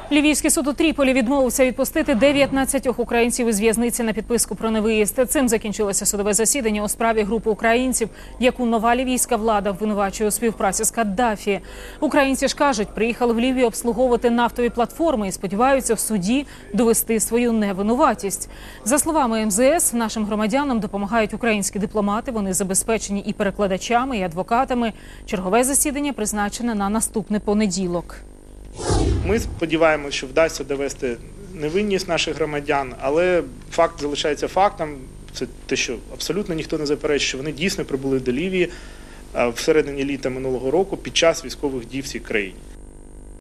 Лівійський суд у Тріполі відмовився відпустити 19 українців із в'язниці на підписку про невиїзд. Цим закінчилося судове засідання у справі групи українців, яку нова лівійська влада обвинувачує у співпраці з Каддафі. Українці ж кажуть, приїхали в Лівію обслуговувати нафтові платформи і сподіваються в суді довести свою невинуватість. За словами МЗС, нашим громадянам допомагають українські дипломати. Вони забезпечені і перекладачами, і адвокатами. Чергове засідання призначене на наступний понеділок. Ми сподіваємося, що вдасться довести невинність наших громадян, але факт залишається фактом. Це те, що абсолютно ніхто не заперечує, що вони дійсно прибули до Лівії всередині літа минулого року під час військових дій в цій країні.